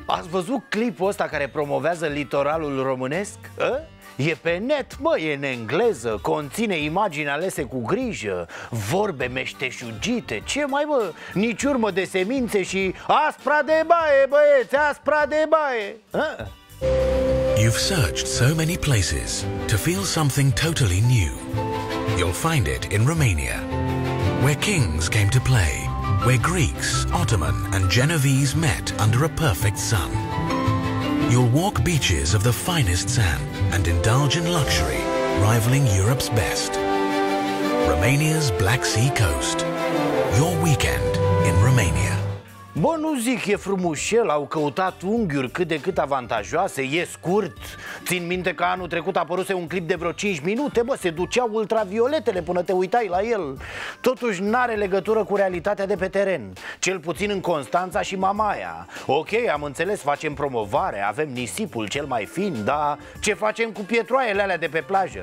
Ați văzut clipul ăsta care promovează litoralul românesc? E pe net, mă, e în engleză, conține imagini alese cu grijă, vorbe meșteșugite. Ce mai, mă? Nici urmă de semințe și aspra de baie, băieți, aspra de baie. You've searched so many places to feel something totally new. You'll find it in Romania, where kings came to play, where Greeks, Ottoman and Genovese met under a perfect sun. You'll walk beaches of the finest sand and indulge in luxury, rivaling Europe's best. Romania's Black Sea coast. Your weekend in Romania. Bă, nu zic, e frumușel, au căutat unghiuri cât de cât avantajoase, e scurt. Țin minte că anul trecut apăruse un clip de vreo 5 minute, bă, se duceau ultravioletele până te uitai la el. Totuși n-are legătură cu realitatea de pe teren, cel puțin în Constanța și Mamaia. Ok, am înțeles, facem promovare, avem nisipul cel mai fin, dar ce facem cu pietroaiele alea de pe plajă?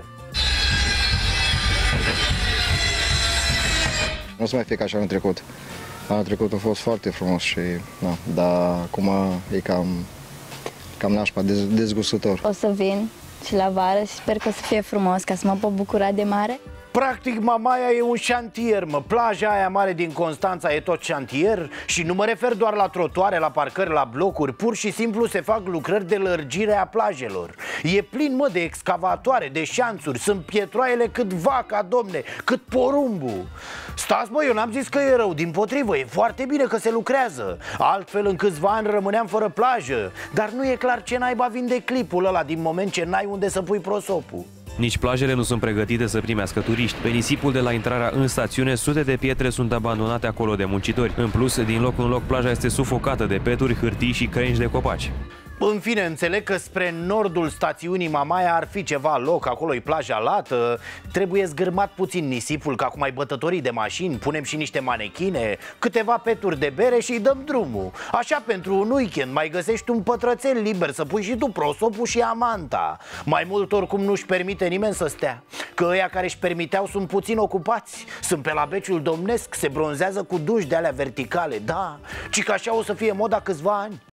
Nu o să mai fie ca și anul trecut. Anul trecut a fost foarte frumos și, dar acum e cam nașpa, dezgustător. O să vin și la vară și sper că o să fie frumos, ca să mă pot bucura de mare. Practic, Mamaia e un șantier, mă. Plaja aia mare din Constanța e tot șantier. Și nu mă refer doar la trotuare, la parcări, la blocuri. Pur și simplu se fac lucrări de lărgire a plajelor. E plin, mă, de excavatoare, de șanțuri. Sunt pietroaiele cât vaca, domne, cât porumbul. Stați, bă, eu n-am zis că e rău, dimpotrivă, e foarte bine că se lucrează. Altfel, în câțiva ani rămâneam fără plajă. Dar nu e clar ce naiba vinde clipul ăla din moment ce n-ai unde să pui prosopul. Nici plajele nu sunt pregătite să primească turiști. Pe nisipul de la intrarea în stațiune, sute de pietre sunt abandonate acolo de muncitori. În plus, din loc în loc, plaja este sufocată de peturi, hârtii și crengi de copaci. În fine, înțeleg că spre nordul stațiunii Mamaia ar fi ceva loc, acolo-i plaja lată. Trebuie zgârmat puțin nisipul, ca cum ai bătătorii de mașini. Punem și niște manechine, câteva peturi de bere și îi dăm drumul. Așa, pentru un weekend mai găsești un pătrățel liber să pui și tu prosopul și amanta. Mai mult oricum nu-și permite nimeni să stea, că ăia care își permiteau sunt puțin ocupați. Sunt pe la beciul domnesc, se bronzează cu duși de alea verticale. Da, ci că așa o să fie moda câțiva ani.